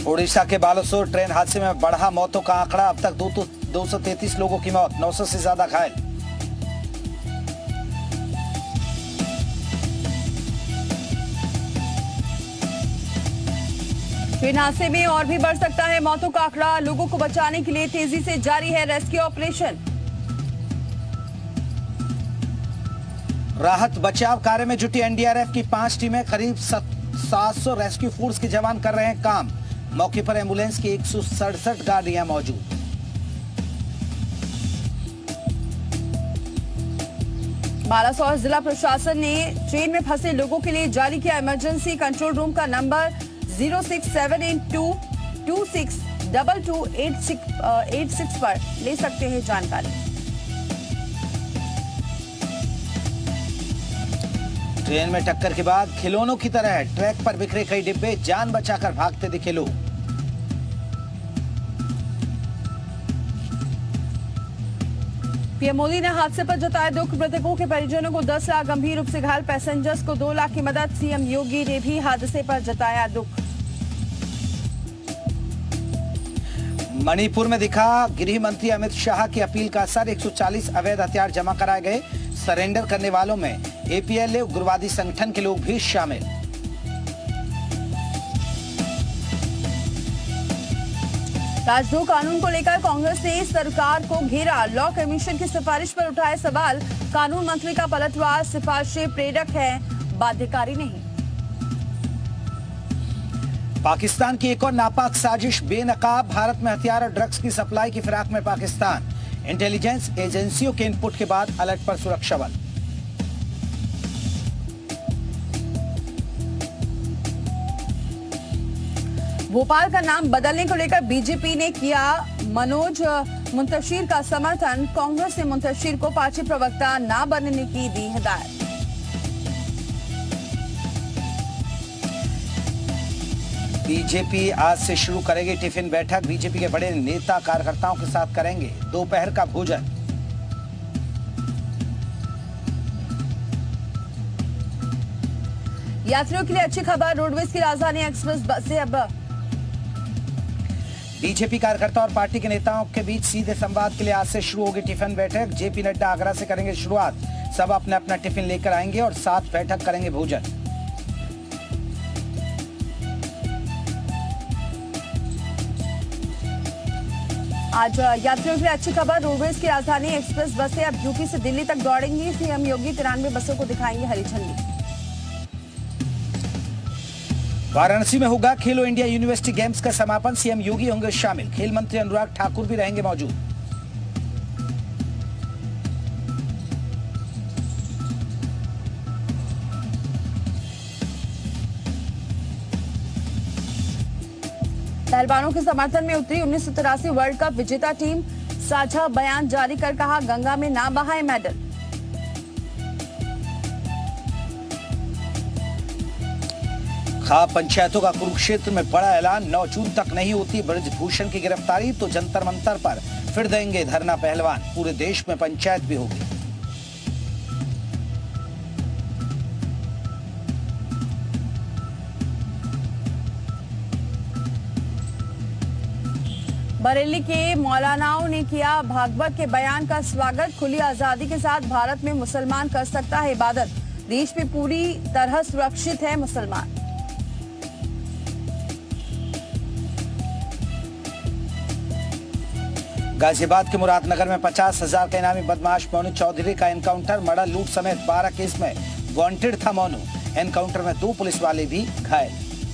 ओडिशा के बालासोर ट्रेन हादसे में बढ़ा मौतों का आंकड़ा, अब तक 233 लोगों की मौत, 900 से ज्यादा घायल। ट्रेन हादसे में और भी बढ़ सकता है मौतों का आंकड़ा, लोगों को बचाने के लिए तेजी से जारी है रेस्क्यू ऑपरेशन। राहत बचाव कार्य में जुटी एनडीआरएफ की 5 टीमें, करीब 700 रेस्क्यू फोर्स के जवान कर रहे हैं काम। मौके पर एम्बुलेंस की 167 गाड़ियां मौजूद। बालासोर जिला प्रशासन ने ट्रेन में फंसे लोगों के लिए जारी किया इमरजेंसी कंट्रोल रूम का नंबर 06782262286 पर ले सकते हैं जानकारी। ट्रेन में टक्कर के बाद खिलौनों की तरह ट्रैक पर बिखरे कई डिब्बे, जान बचाकर भागते दिखे लोग। पीएम मोदी ने हादसे पर जताया दुख, मृतकों के परिजनों को 10 लाख, गंभीर रूप से घायल पैसेंजर्स को 2 लाख की मदद। सीएम योगी ने भी हादसे पर जताया दुख। मणिपुर में दिखा गृह मंत्री अमित शाह की अपील का असर, 140 अवैध हथियार जमा कराए गए। सरेंडर करने वालों में एपीएलए उग्रवादी संगठन के लोग भी शामिल। राजद्रोह कानून को लेकर कांग्रेस ने सरकार को घेरा, लॉ कमीशन की सिफारिश पर उठाए सवाल। कानून मंत्री का पलटवार, सिफारिशें प्रेरक है, बाध्यकारी नहीं। पाकिस्तान की एक और नापाक साजिश, बेनकाब भारत में हथियार और ड्रग्स की सप्लाई की फिराक में पाकिस्तान। इंटेलिजेंस एजेंसियों के इनपुट के बाद अलर्ट पर सुरक्षा बल। भोपाल का नाम बदलने को लेकर बीजेपी ने किया मनोज मुंतशिर का समर्थन। कांग्रेस ने मुंतशिर को पार्टी प्रवक्ता न बनने की दी हिदायत। बीजेपी आज से शुरू करेगी टिफिन बैठक, बीजेपी के बड़े नेता कार्यकर्ताओं के साथ करेंगे दोपहर का भोजन। यात्रियों के लिए अच्छी खबर, रोडवेज की राजधानी एक्सप्रेस बसें अब बीजेपी कार्यकर्ता और पार्टी के नेताओं के बीच सीधे संवाद के लिए आज से शुरू होगी टिफिन बैठक। जेपी नड्डा आगरा से करेंगे शुरुआत, सब अपने अपना टिफिन लेकर आएंगे और साथ बैठक करेंगे भोजन। आज यात्रियों के लिए अच्छी खबर, रोडवेज की राजधानी एक्सप्रेस बसें अब यूपी से दिल्ली तक दौड़ेंगी। सीएम योगी 93 बसों को दिखाएंगे हरी झंडी। वाराणसी में होगा खेलो इंडिया यूनिवर्सिटी गेम्स का समापन, सीएम योगी होंगे शामिल। खेल मंत्री अनुराग ठाकुर भी रहेंगे मौजूद। पहलवानों के समर्थन में उतरी 1983 वर्ल्ड कप विजेता टीम, साझा बयान जारी कर कहा गंगा में ना बहाए मेडल। खाप पंचायतों का कुरुक्षेत्र में बड़ा ऐलान, 9 जून तक नहीं होती ब्रजभूषण की गिरफ्तारी तो जंतर मंतर पर फिर देंगे धरना पहलवान। पूरे देश में पंचायत भी होगी। बरेली के मौलानाओं ने किया भागवत के बयान का स्वागत। खुली आजादी के साथ भारत में मुसलमान कर सकता है इबादत, देश में पूरी तरह सुरक्षित है मुसलमान। गाजियाबाद के मुरादनगर में 50,000 का इनामी बदमाश मोनू चौधरी का एनकाउंटर, मर्डर लूट समेत 12 केस में वांटेड था मोनू। एनकाउंटर में 2 पुलिस वाले भी घायल।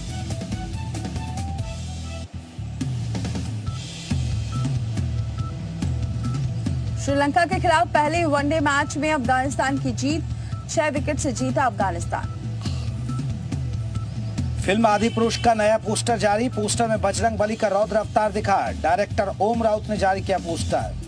श्रीलंका के खिलाफ पहले वनडे मैच में अफगानिस्तान की जीत, 6 विकेट से जीता अफगानिस्तान। फिल्म आदिपुरुष का नया पोस्टर जारी, पोस्टर में बजरंग बली का रौद्र अवतार दिखा। डायरेक्टर ओम राउत ने जारी किया पोस्टर।